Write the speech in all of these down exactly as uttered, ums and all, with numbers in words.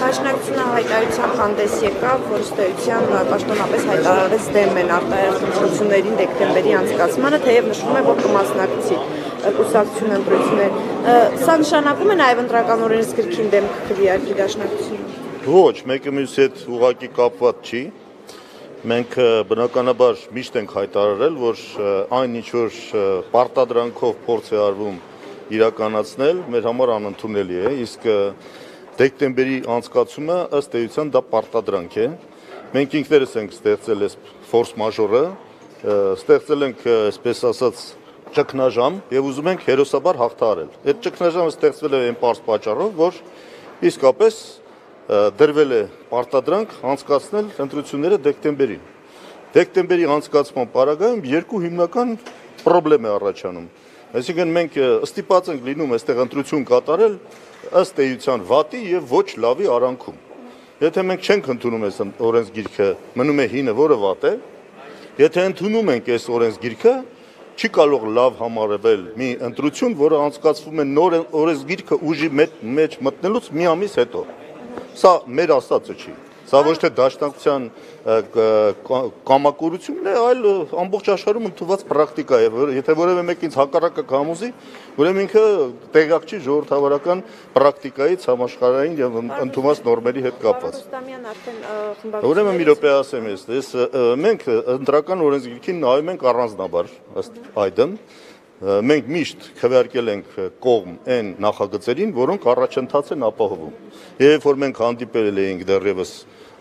Դաշնակցությունը հայտարարության հանդես եկավ, որ ըստ էության պաշտոնապես հայտարարեց դեմ են արտահերթ ընտրություններին դեկտեմբերի անցկացմանը, թեև նշվում է, որ կմասնակցի կուսակցություն ընտրություններ։ Սա նշանակում է նաև ընտրական օրենսգրքին դեմ կքվեարկի Դաշնակցությունը։ Ոչ, մեկը մյուսի հետ ուղղակի կապված չի։ Մենք բնականաբար միշտ ենք հայտարարել, որ այն ինչ որ պարտադրանքով փորձ է արվում իրականացնել, մեր համար անընդունելի է, իսկ դեկտեմբերի անցկացումը ըստ էության դա պարտադրանք է։ Մենք ինքներս ենք ստեղծել այս ֆորս մաժորը, ստեղծել ենք, այսպես ասած, ճգնաժամ եւ ուզում ենք հերոսաբար հաղթահարել։ Այդ ճգնաժամը ստեղծվել է այն պարզ պատճառով, որ իսկապես դրվել է պարտադրանք անցկացնել ընտրությունները դեկտեմբերին։ Դեկտեմբերի անցկացման պարագայում երկու հիմնական խնդրեմ է առաջանում։ Այսինքն մենք ստիպված ենք լինում այստեղ ընտրություն կատարել ըստ էության վատի եւ ոչ լավի արանքում։ Եթե մենք չենք ընդունում այս օրենսգիրքը, մնում է հինը, որը վատ է։ Եթե ընդունում ենք այս օրենսգիրքը, չի կարող լավ համարվել մի ընտրություն, որը անցկացվում է նոր օրենսգիրքը ուժի մեջ մտնելուց մի ամիս հետո։ Սա մեր ասածը չի։ Սա ոչ թե Դաշնակցության կամակորությունն է, այլ ամբողջ աշխարհում ընդունված պրակտիկա է, որ եթե որևէ մեկ ինձ հակառակը կհամոզի, ուրեմն ինքը տեղյակ չի ժողովրդավարական պրակտիկայից համաշխարհային եւ ընդունված նորմերի հետ կապված։ Ուրեմն մի րոպե ասեմ ես, ես մենք ընտրական օրենսգիրքին նայում ենք առանձնաբար, ըստ այդմ մենք միշտ քվեարկել ենք կողմ այն նախագծերին, որոնք առաջընթաց են ապահովում։ Երբ որ մենք հանդիպել էինք դեռևս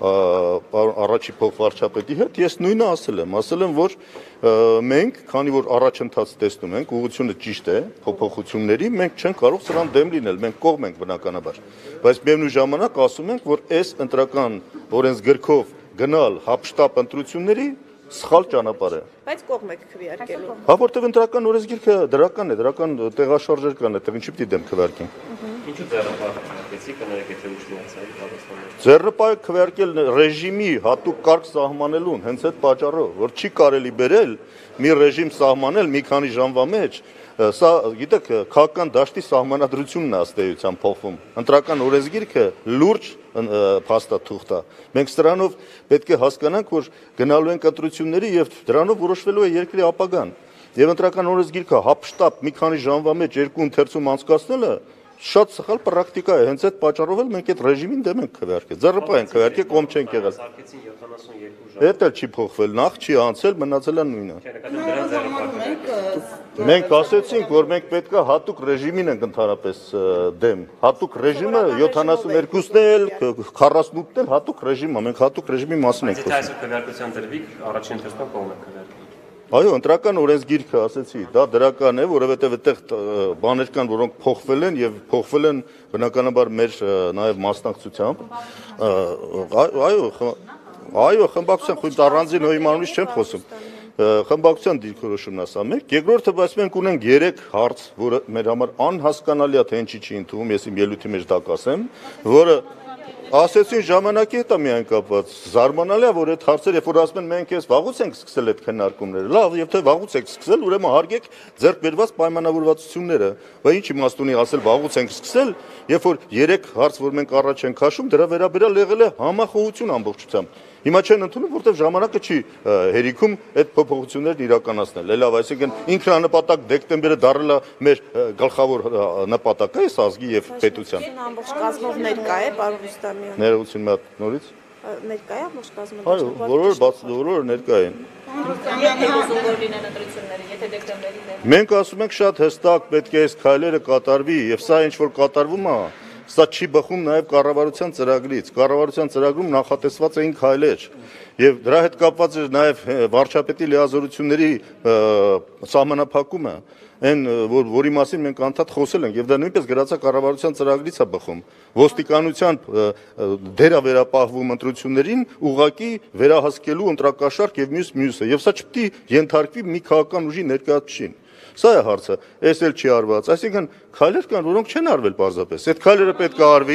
առաջի փոխվարչապետի հետ, ես նույնը ասել եմ, ասել եմ, որ մենք, քանի որ առաջընթաց տեսնում ենք, ուղղությունը ճիշտ է, փոփոխությունների, մենք չենք կարող սրան դեմ լինել, մենք կողմ ենք բնականաբար։ Բայց միևնույն ժամանակ ասում ենք, որ այս ընտրական օրենսգրքով գնալ հապշտապ ընտրությունների սխալ ճանապարհ է։ Բայց կողմ եք քվեարկելու։ Հա, որտեղ ընտրական օրենսգիրքը դրական է, դրական տեղաշարժեր կան, այդտեղ ինչի՞ պիտի դեմ քվեարկենք։ Ինչու ձեռնպահ քվեարկեցիք, կներեք եթե ուշնացայի պատասխանը։ Ձեռնպահ քվեարկել ռեժիմի հատուկ կարգ սահմանելուն, հենց այդ պատճառով, որ չի կարելի բերել մի ռեժիմ սահմանել մի քանի ժամվա մեջ, սա գիտեք, քաղաքական դաշտի սահմանադրությունն է ըստ էության փոխվում։ Ընտրական օրենսգիրքը լուրջ փաստաթուղթ է։ Մենք սրանով պետք է հասկանանք, որ գնալու ենք ընտրությունների եւ դրանով որոշվելու է երկրի ապագան։ Եվ ընտրական օրենսգիրքը հապշտապ մի քանի ժամվա մեջ երկու ընթերցում անցկացնելը շատ սխալ պրակտիկա է, հենց այդ պատճառով էլ մենք այդ ռեժիմին դեմ ենք քվեարկել։ Ձեռնպահ ենք քվեարկել, կողմ չենք եղել։ Դա չի փոխվել, նախ չի անցել, մնացել է նույնը։ Մենք ասեցինք, որ մենք պետքա հատուկ ռեժիմին ենք ընդհանրապես դեմ։ Հատուկ ռեժիմը յոթանասուններկուսն էլ, քառասունութն էլ հատուկ ռեժիմ է, մենք հատուկ ռեժիմի մասին ենք խոսում։ Եթե այսօր քվեարկության դրվիկ, առաջին ընթերցում կողմ եք քվեարկել։ Այո, ընտրական օրենսգիրքը, ասեցի, դա դրական է, որովհետև այդտեղ բաներ կան, որոնք փոխվել են եւ փոխվել են բնականաբար մեր նաեւ մասնակցությամբ։ Այո, այո, խմբակցության խույն առանձին հոյմանունից չեմ խոսում։ Խմբակցության դիրքորոշումն ասա մեկ, երկրորդը բայց մենք ունենք երեք հարց, որը մեր համար անհասկանալի է, թե ինչի չի ընդունում, ես իմ ելույթի մեջ դա կասեմ, որը ասեցին ժամանակի հետ է միայն կապված, զարմանալի է, որ այդ հարցերը, երբ որ ասում են մենք ես վաղուց ենք սկսել այդ քննարկումները, լավ, եւ թե վաղուց եք սկսել, ուրեմն հարգեք ձեռք բերված պայմանավորվածությունները, բայց ինչ իմաստ ունի ասել վաղուց ենք սկսել, երբ որ երեք հարց, որ մենք առաջ ենք քաշում, դրա վերաբերյալ եղել է համախոհություն ամբողջությամբ։ Հիմա չեն ընդունում, որտեղ ժամանակը չի հերիքում այդ փոփոխություններն իրականացնել։ Լավ, այսինքն ինքնանպատակ դեկտեմբերը դառել է մեր գլխավոր նպատակը, այս ազգի եւ պետության։ Ամբողջ կազմով ներկա է, պարոն Ռուստամյան։ Ներողություն մի հատ նորից։ Ներկա է ամբողջ կազմով։ Այո, բոլոր բաց բոլորը ներկա են։ Մենք ասում ենք շատ հստակ պետք է այս քայլերը կատարվի եւ սա ինչ որ կատարվում է, սա չի բխում նաև կառավարության ծրագրից։ Կառավարության ծրագրում նախատեսված էին քայլեր եւ դրա հետ կապված էր նաև վարչապետի լիազորությունների սահմանափակումը, այն որ որի մասին մենք անդադ խոսել ենք եւ դա նույնպես գրածա կառավարության ծրագրից է բխում։ Ոստիկանության դերը վերապահվում ընտրություններին ուղղակի վերահսկելու ընտրակաշառք եւ մյուս մյուսը եւ սա չպետք է ենթարկվի մի քաղաքական ուժի ներկայացուցին։ Սա է հարցը, այս էլ չի արված, այսինքն քայլեր կան, որոնք չեն արվել պարզապես։ Այդ քայլերը պետք է արվի,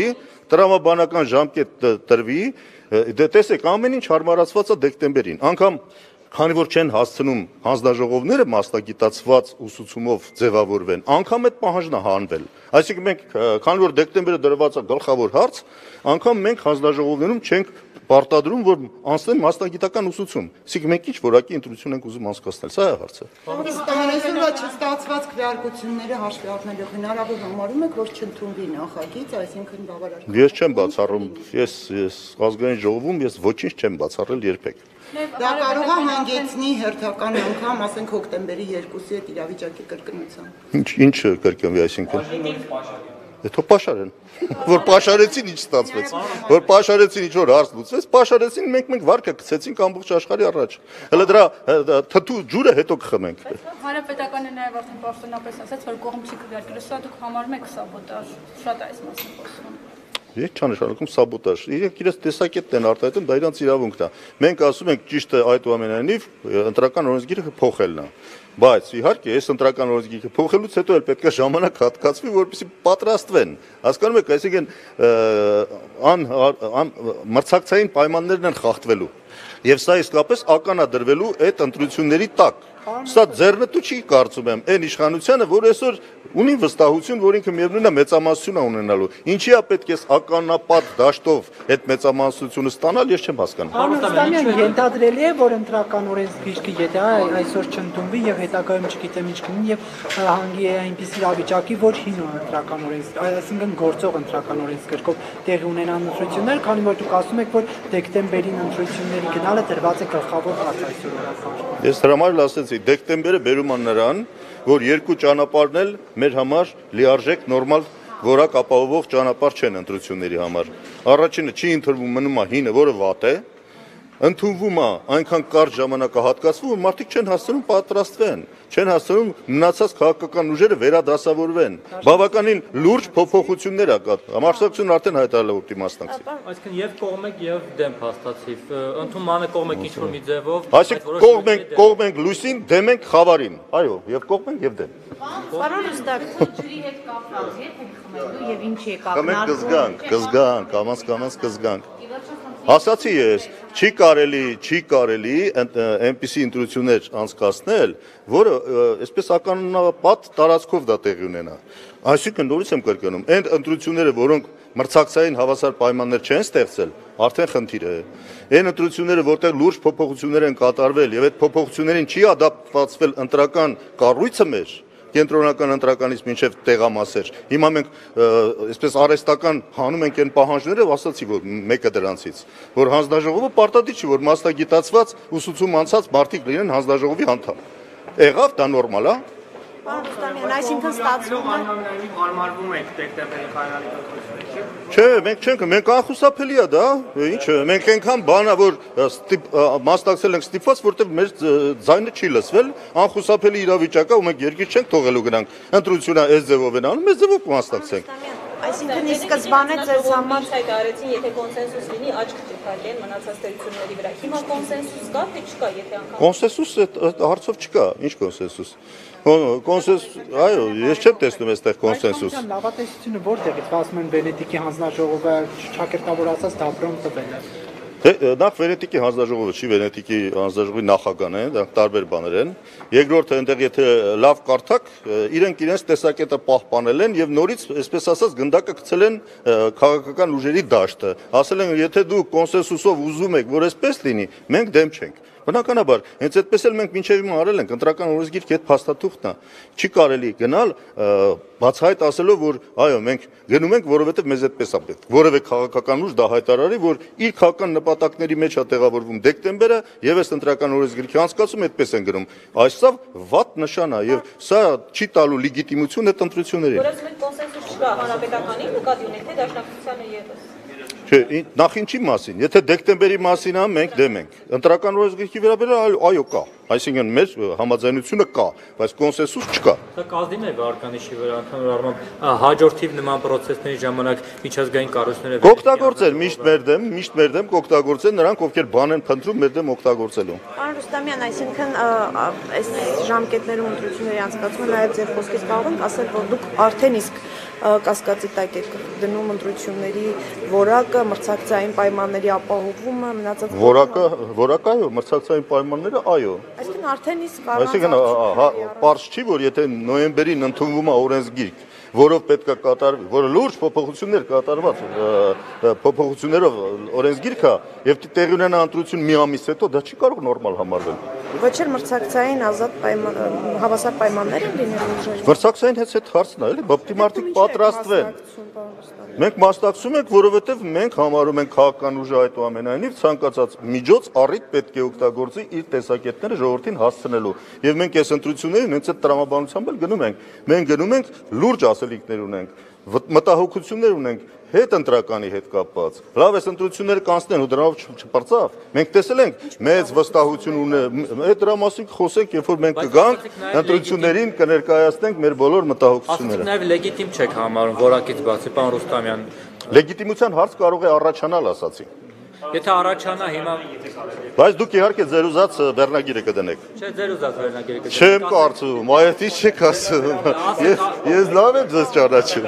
տրամաբանական ժամկետ տրվի, դե տեսեք, ամեն ինչ հարմարացված է դեկտեմբերին, անգամ քանի որ չեն հասցնում հանձնաժողովները մասնագիտացված ուսուցումով ձևավորվեն, անգամ այդ պահանջն է հանվել։ Այսինքն մենք, քանի որ դեկտեմբերը դրված է գլխավոր հարց, անգամ մենք հանձնաժողովներում չենք պարտադրում, որ անցնեն մասնագիտական ուսուցում։ Իսկ մենք ինչ որակի ընտրություն ենք ուզում անցկացնել, սա է հարցը։ Ստանալու չստացված քվեարկությունները հաշվի առնելով հնարավոր համարում եք, որ չընդունվի նախագիծ, այսինքն բավարար։ Ես չեմ բացառում, ես ես ազգային ժողովում ես ոչինչ չեմ բացառել երբեք։ Դա կարող է հանգեցնի հերթական անգամ, ասենք հոկտեմբերի երկուսի այդ իրավիճակի կրկնության։ Ինչ ինչ կրկնվի, այսինքն Թո պաշարեն, որ պաշարեցին ինչ ստացվեց, որ պաշարեցին ինչ որ հարց լուծվեց, պաշարեցին մենք մենք վարկը գցեցինք ամբողջ աշխարհի առաջ։ Հələ դրա թթու ջուրը հետո կխմենք։ Հանրապետականը նաև արդեն պաշտոնապես ասաց, որ կողմ չի քվեարկելու, սա դուք համարում եք սաբոտաժ, շատ է այս մասին խոսում։ Ես չանշանակում սաբոտաժ։ Իրենք իրենց տեսակետն են արտահայտում, դա իրանց իրավունքն է։ Մենք ասում ենք ճիշտ է այդուամենայնիվ ընտրական օրենսգիրքը փոխելն է։ Բայց իհարկե այս ընտրական օրենսգիրքը փոխելուց հետո էլ պետք է ժամանակ հատկացվի, որպեսզի պատրաստվեն։ Հասկանում եք, այսինքն ան մրցակցային պայմաններն են խախտվելու։ Եվ սա իսկապես ականադրվելու այդ ընտրությունների տակ։ Սա ձեռնտու չի կարծում եմ այն իշխանությանը, որ այսօր ունի վստահություն, որ ինքը միևնույն է մեծամասնություն է ունենալու։ Ինչի է պետք է ականապատ դաշտով այդ մեծամասնությունը ստանալ, ես չեմ հասկանում։ Պարոն ենթադրելի է, որ ընտրական օրենսգիրքը եթե այսօր չընդունվի եւ հետագայում չգիտեմ ինչ կլինի եւ հանգի է այնպիսի իրավիճակի, որ հին ընտրական օրենսգիր, այսինքն գործող ընտրական օրենսգրքով տեղի ունենան ընտրություններ, քանի որ դուք ասում եք, որ դեկտեմբերին ընտրությունների գնալը դրված է գլխավոր հարց այսօր օրակարգում։ Ես հրամայել ասեցի, դեկտեմբերը բերում է նրան, որ երկու ճանապարհն էլ մեր համար լիարժեք նորմալ որակ ապահովող ճանապարհ չեն ընտրությունների համար։ Առաջինը չի ընտրվում, մնում է հինը, որը վատ է, ընդունվում է այնքան կարճ ժամանակահատկացվում, որ մարդիկ չեն հասցնում պատրաստվեն, չեն հասցնում մնացած քաղաքական ուժերը վերադասավորվեն։ Բավականին լուրջ փոփոխություններ ա կա։ Համարձակությունն արդեն հայտարարել է ուտի մասնակցի։ Այսինքն եւ կողմ եք եւ դեմ փաստացիվ։ Ընդունմանը կողմ եք ինչ-որ մի ձևով։ Այսինքն կողմ ենք, կողմ ենք լույսին, դեմ ենք խավարին։ Այո, եւ կողմ ենք եւ դեմ։ Պարոն Ռուստակ, ջրի հետ կապված եք խմելու եւ ինչի է կապն։ Կմենք կզգանք, կզգանք, կամաց կամաց կզգանք։ Ասացի ես, չի կարելի, չի կարելի այնպիսի ընտրություններ անցկացնել, որը այսպես ականոնապատ տարածքով դա տեղի ունենա։ Այսինքն նորից եմ կրկնում, այն ընտրությունները, որոնք մրցակցային հավասար պայմաններ չեն ստեղծել, արդեն խնդիր է։ Այն ընտրությունները, որտեղ լուրջ փոփոխություններ են կատարվել եւ այդ փոփոխություններին չի ադապտացվել ընտրական կառույցը մեր, կենտրոնական ընտրականից մինչև տեղամասեր։ Հիմա մենք այսպես արհեստական հանում ենք այն պահանջները, ասացի, որ մեկը դրանցից, որ հանձնաժողովը պարտադիր չի, որ մասնագիտացված ուսուցում անցած մարդիկ լինեն հանձնաժողովի անդամ։ Եղավ, դա նորմալ է։ Պարոն Ռուստամյան, այսինքն ստացվում է Հարմարվում եք դեկտեմբերի քայլարի կողմից։ Չէ, մենք չենք, մենք անխուսափելի է դա, ինչ, մենք այնքան բան է, որ մասնակցել ենք ստիպված, որտեղ մեր ձայնը չի լսվել, անխուսափելի իրավիճակ է, ու մենք երկիր չենք թողելու գնանք։ Ընտրությունը այս ձևով են անում, այս ձևով կմասնակցենք։ Այսինքն ի սկզբանե ձեզ համար հայտարարեցին, եթե կոնսենսուս լինի, աչք կճղալեն մնացած տերությունների վրա։ Հիմա կոնսենսուս կա, թե չկա, եթե անգամ։ Կոնսենսուս այդ հարցով չկա, ինչ կոնսենսուս։ Կոնսենսուս, այո, ես չեմ տեսնում այստեղ կոնսենսուս։ Լավատեսությունը որտեղից ասում են Վենետիկի հանձնաժողովը ճակերտավորացած դապրոն տվել է։ Նախ Վենետիկի հանձնաժողովը չի, Վենետիկի հանձնաժողովի նախագահն է, դրանք տարբեր բաներ են։ Երկրորդը այնտեղ եթե լավ կարդակ, իրենք իրենց տեսակետը պահպանել են եւ նորից, այսպես ասած, գնդակը գցել են քաղաքական ուժերի դաշտը։ Ասել են, եթե դու կոնսենսուսով ուզում եք, որ այսպես լինի, մենք դեմ չենք։ Բնականաբար, հենց այդպես էլ մենք մինչև հիմա արել ենք, ընտրական օրենսգիրքի այդ փաստաթուղթն է։ Չի կարելի գնալ բացահայտ ասելով, որ այո, մենք գնում ենք, որովհետև մեզ այդպես է պետք։ Որևէ քաղաքական ուժ դա հայտարարի, որ իր քաղաքական նպատակների մեջ է տեղավորվում դեկտեմբերը եւ այս ընտրական օրենսգիրքի անցկացում այդպես են գնում։ Այսով վատ նշան է եւ սա չի տալու լեգիտիմություն այդ ընտրություններին։ Որպես մենք կոնսենսուս չկա հանրապետականի նկատի ունենք, թե դաշնակցությանը եւս։ Չէ, նախ ինչի մասին, եթե դեկտեմբերի մասին է, մենք դեմ ենք։ Ընտրական օրենսգիրքի վերաբերյալ այո կա, այսինքն մեր համաձայնությունը կա, բայց կոնսենսուս չկա։ Դա կազդին է վարկանիշի վրա, ընդհանուր առմամբ հաջորդիվ նման պրոցեսների ժամանակ միջազգային կառույցները կօգտագործել միշտ մեր դեմ, միշտ մեր դեմ կօգտագործել նրանք, ովքեր բան են փնտրում մեր դեմ օգտագործելու։ Պարոն Ռուստամյան, այսինքն այս ժամկետներում ընտրությունների անցկացումը նաև ձեր խոսքից կարող ենք ասել, որ դուք արդեն իսկ կասկածի տակ եք դնում ընտրությունների որակը, մրցակցային պայմանների ապահովումը, մնացած Որակը, որակը այո, մրցակցային պայմանները այո։ Այսինքն արդեն իսկ Այսինքն պարզ չի, որ եթե նոյեմբերին ընդունվում է օրենսգիրք, որով պետք է կատարվի, որը լուրջ փոփոխություններ կատարված, փոփոխություններով օրենսգիրքը եւ տեղի ունենա ընտրություն մի ամիս հետո, դա չի կարող նորմալ համարվել։ Ոչ էլ մրցակցային ազատ պայման հավասար պայմաններ են լինելու ուժերի։ Մրցակցային հենց այդ հարցն է, էլի, բապտի մարդիկ պատրաստվեն։ Մենք մասնակցում ենք, որովհետև մենք համարում ենք քաղաքական ուժը այդուամենայնիվ ցանկացած միջոց առիթ պետք է օգտագործի իր տեսակետները ժողովրդին հասցնելու։ Եվ մենք այս ընտրություններին հենց այդ տրամաբանությամբ էլ գնում ենք։ Մենք գնում ենք լուրջ ասելիքներ ունենք, մտահոգություններ ունենք հետ ընտրականի հետ կապված։ Լավ, այս ընտրությունները կանցնեն ու դրանով չպրծավ։ Մենք տեսել ենք մեծ վստահություն ունե, այդ դրա մասին խոսենք, երբ որ մենք կգանք ընտրություններին կներկայացնենք մեր բոլոր մտահոգությունները։ Նաև լեգիտիմ չեք համարում որակից բացի, պարոն Ռուստամյան։ Լեգիտիմության հարց կարող է առաջանալ, ասացի։ Եթե առաջանա հիմա Բայց դուք իհարկե ձեր ուզած վերնագիրը կդնեք։ Չէ, ձեր ուզած վերնագիրը կդնեք։ Չեմ կարծում, այդի չեք ասում։ Ես լավ եմ ձեզ ճանաչում։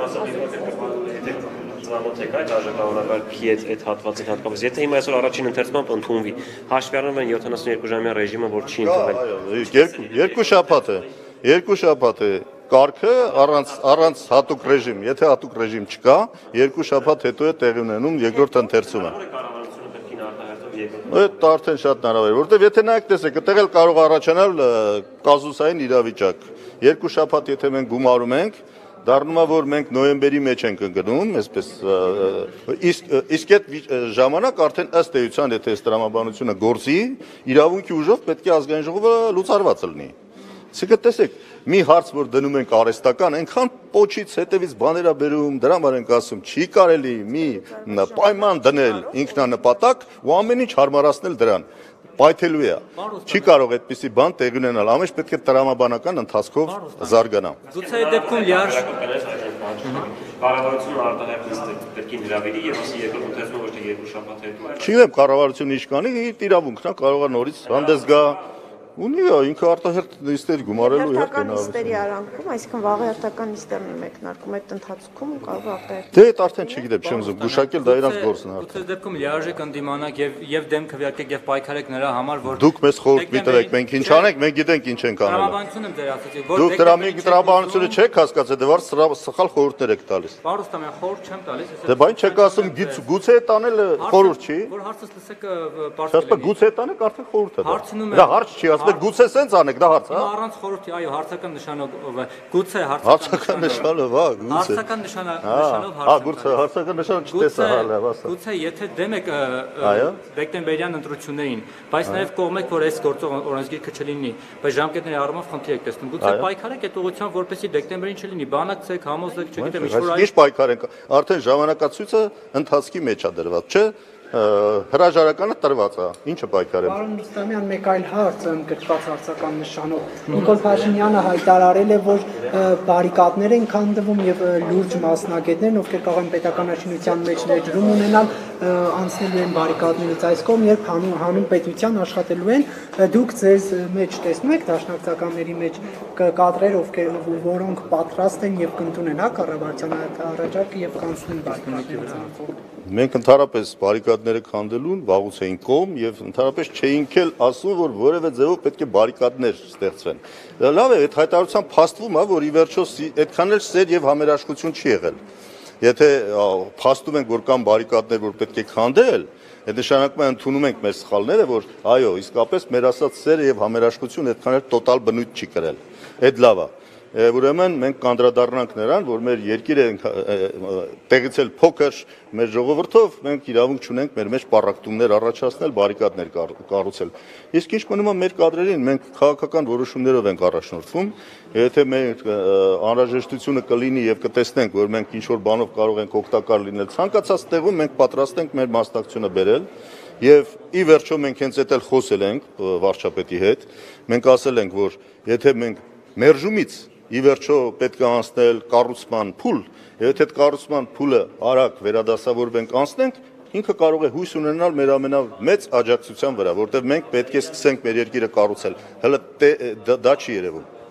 Ծանոթ եք այդ արժեքավորաբար փի այդ հատվածին հատկապես։ Եթե հիմա այսօր առաջին ընթերցումով ընդունվի, հաշվի առնվեն յոթանասունյոթ ժամյա ռեժիմը, որ չի ընդունվել։ Երկու շաբաթ է։ Երկու շաբաթ է։ Կարգը առանց առանց հատուկ ռեժիմ, եթե հատուկ ռեժիմ չկա, երկու շաբաթ հետո է տեղի ունենում երկրորդ ընթերցումը։ Այդ արդեն շատ հնարավոր է, որովհետև եթե նայեք տեսեք, այդտեղ էլ կարող առաջանալ կազուսային իրավիճակ։ Երկու շաբաթ եթե մենք գումարում ենք, դառնում է, որ մենք նոյեմբերի մեջ ենք ընկնում, այսպես իսկ իսկ այդ ժամանակ արդեն ըստ էության, եթե այս տրամաբանությունը գործի, իրավունքի ուժով պետք է ազգային ժողովը լուծարված լինի։ Այսինքն տեսեք, մի հարց, որ դնում ենք արհեստական, այնքան պոչից հետևից բաներ է բերում, դրա համար ենք ասում, չի կարելի մի պայման դնել ինքնանպատակ ու ամեն ինչ հարմարացնել դրան։ Պայթելու է։ Չի կարող այդպիսի բան տեղի ունենալ, ամեն ինչ պետք է տրամաբանական ընթացքով զարգանա։ Գուցե այդ դեպքում լիարժ կառավարությունը արտահայտել պետք է հրավիրի եւ ասի երկրորդ ընթերցումը ոչ թե երկու շաբաթ հետո։ Չգիտեմ, կառավարությունը իշքանի իրավունքն է, կարող է նորից հանդես գա։ Ունի ինքը արտահերտ նիստեր գումարելու հետ հերթական նիստերի արանքում, այսինքն վաղ հերթական նիստերն են մեկնարկում այդ ընթացքում կարող արտահերտ։ Դե այդ արդեն չգիտեմ, չեմ ուզում գուշակել, դա իրանց գործն է։ Գուցե դեպքում լիարժեք ընդդիմանաք եւ եւ դեմ քվեարկեք եւ պայքարեք նրա համար, որ դուք մեզ խորհուրդ մի տվեք, մենք ինչ անենք, մենք գիտենք ինչ ենք անելու։ Տրամաբանություն եմ ձեր ասացի, որ Դուք դրա մի տրամաբանությունը չեք հասկացել, դե վար սխալ խորհուրդներ եք տալիս։ Պարոն Ռուստամյան, խորհուրդ չեմ տալիս, ես։ Դե բայն չեք ասում, գուցե այդ անելը խորհուրդ չի։ Որ հարցս լսեք Ասում գուցե այդ անեք արդեն խորհուրդ է։ Հարցնում եմ։ Դա հարց չի, ասում եք գուցե սենց անեք, դա հարց է։ Առանց խորհրդի, այո, հարցական նշանով, գուցե հարցական նշանով, հա, գուցե։ Հարցական նշանով Հա, գուցե հարցական նշան չտեսա, հա, լավ ասա։ Գուցե եթե դեմ եք դեկտեմբերյան ընտրություններին, բայց նաև կողմ եք, որ այս գործող օրենսգիրքը չլինի, բայց ժամկետների առումով խնդիր եք տեսնում։ Գուցե պայքարեք այդ ուղղությամբ, որպեսզի դեկտեմբերին չլինի, բանակցեք, համոզեք, չգիտեմ, ինչ որ Ինչ պայքար ենք, արդեն ժամանակացույցը ընթացքի մեջ է դրված, չէ՞։ Հրաժարականը տրված է, ինչը պայքարեմ։ Պարոն Ռուստամյան, մեկ այլ հարց ընդգրկված հարցական նշանով։ Նիկոլ Փաշինյանը հայտարարել է, որ բարիկադներ են քանդվում եւ լուրջ մասնագետներն, ովքեր կարող են պետականաշինության մեջ ներդրում ունենալ, անցնելու են բարիկադներից այս կողմ, երբ հանուն պետության աշխատելու են, դուք ձեզ մեջ տեսնում եք դաշնակցականների մեջ կադրեր, ովքեր որոնք պատրաստ են եւ կընդունեն հա կառավարության առաջարկը եւ կանցնեն բարիկադները։ Մենք ընդհանրապես բարիկադները քանդելուն վաղուց էինք կողմ եւ ընդհանրապես չէինք էլ ասում, որ որևէ ձևով պետք է բարիկադներ ստեղծվեն։ Լավ է, այդ հայտարարությամբ փաստվում է, որ ի վերջո այդքան էլ սեր եւ համերաշխություն չի եղել։ Եթե փաստում ենք, որ կան բարիկադներ, որ պետք է քանդել, այդ նշանակում է ընդունում ենք մեր սխալները, որ այո, իսկապես մեր ասած սերը եւ համերաշխությունը այդքան էլ տոտալ բնույթ չի կրել։ Այդ լավ է։ Ուրեմն մենք կանդրադառնանք նրան, որ մեր երկիրը տեղից էլ փոքր մեր ժողովրդով մենք իրավունք չունենք մեր մեջ պառակտումներ առաջացնել, բարիկադներ կառուցել։ Իսկ ինչ մնում է մեր կադրերին, մենք քաղաքական որոշումներով ենք առաջնորդվում, եթե մենք անհրաժեշտությունը կլինի եւ կտեսնենք, որ մենք ինչ որ բանով կարող ենք օգտակար լինել ցանկացած տեղում, մենք պատրաստ ենք մեր մասնակցությունը բերել եւ ի վերջո մենք հենց այդ էլ խոսել ենք վարչապետի հետ, մենք ասել ենք, որ եթե մենք մերժումից ի վերջո պետք է անցնել կառուցման փուլ, եւ եթե այդ կառուցման փուլը արագ վերադասավորվենք անցնենք, ինքը կարող է հույս ունենալ մեր ամենամեծ աջակցության վրա, որտեղ մենք պետք է սկսենք մեր երկիրը կառուցել։ Հələ դա չի երևում։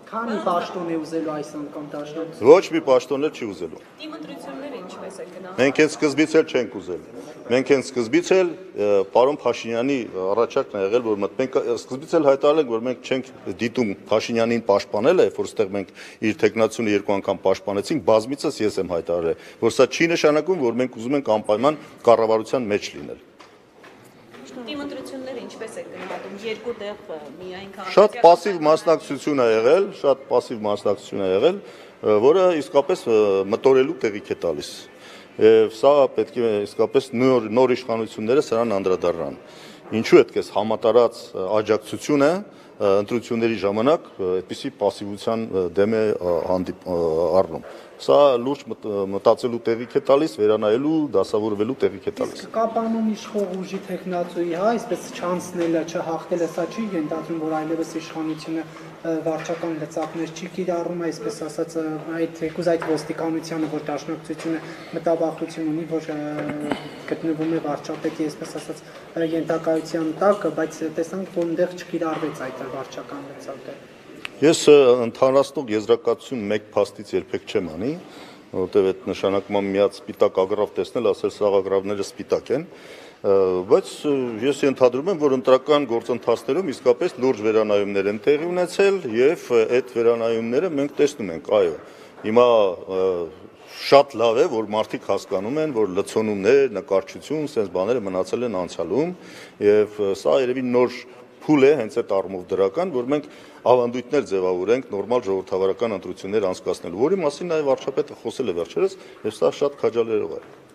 Քանի պաշտոն է ուզելու այս անգամ դաշնակցությունը։ Ոչ մի պաշտոն չի ուզելու։ Թիմ ընտրությունները ինչպես է գնահատում։ Մենք հենց սկզբից էլ չենք ուզել։ Մենք հենց սկզբից էլ պարոն Փաշինյանի առաջարկն է եղել, որ մենք սկզբից էլ հայտարարել ենք, որ մենք չենք դիտում Փաշինյանին պաշտպանել, երբ որ ստեղ մենք իր տեխնացիոնը երկու անգամ պաշտպանեցինք, բազմիցս ես եմ հայտարարել, որ սա չի նշանակում, որ մենք ուզում ենք անպայման կառավարության մեջ լինել։ Թիմ ընտրությունները ինչպես է գնահատում։ Երկու տեղ միայն քաղաքացիական։ Շատ пассив մասնակցություն է եղել, շատ пассив մասնակցություն է եղել, որը իսկապես մտորելու տեղիք է տալիս։ Եվ սա պետք է իսկապես նոր նոր իշխանությունները սրան անդրադառնան։ Ինչու այդպես համատարած աջակցությունը ընտրությունների ժամանակ այդպիսի пассивության դեմ է առնում։ Սա լուրջ մտածելու տեղիք է տալիս, վերանայելու, դասավորվելու տեղիք է տալիս։ Կապանում իշխող ուժի տեխնացուի, հա, այսպես չանցնելը, չհաղթելը, սա չի ենթադրում, որ այլևս իշխանությունը վարչական լծակներ չի կիրառում, այսպես ասած, այդ եկուզ այդ ոստիկանությանը, որ դաշնակցությունը մտավախություն ունի, որ գտնվում է վարչապետի, այսպես ասած, ենթակայության տակ, բայց տեսանք, որ այնտեղ չկիրառվեց այդ վարչական լծակը։ Ես ընդհանրացնող եզրակացություն մեկ փաստից երբեք չեմ անի, որովհետև այդ նշանակում է միած սպիտակ ագրավ տեսնել, ասել սաղ ագրավները սպիտակ են, բայց ես ենթադրում եմ, որ ընտրական գործընթացներում իսկապես լուրջ վերանայումներ են տեղի ունեցել եւ այդ վերանայումները մենք տեսնում ենք, այո, հիմա շատ լավ է, որ մարդիկ հասկանում են, որ լցոնումներ, նկարչություն, sense բաները մնացել են անցյալում եւ սա երևի նոր փուլ է հենց այդ առումով դրական, որ մենք ավանդույթներ ձևավորենք նորմալ ժողովրդավարական ընտրություններ անցկացնելու, որի մասին նաև վարչապետը խոսել է վերջերս, եւ սա շատ քաջալերող է։